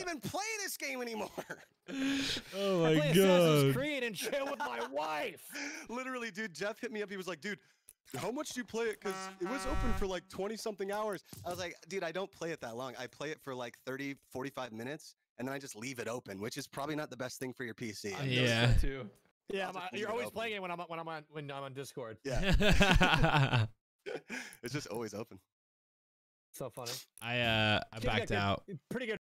even play this game anymore. Oh I my play Assassin's god. Creed and chill with my wife. Literally, dude, Jeff hit me up. He was like, dude, how much do you play it? Because it was open for like 20 something hours. I was like, dude, I don't play it that long. I play it for like 30, 45 minutes, and then I just leave it open, which is probably not the best thing for your PC. I've Yeah. noticed that too. Yeah, I'll just leave you're it always open. playing it when I'm on Discord. Yeah, it's just always open. So funny. I backed out. Pretty good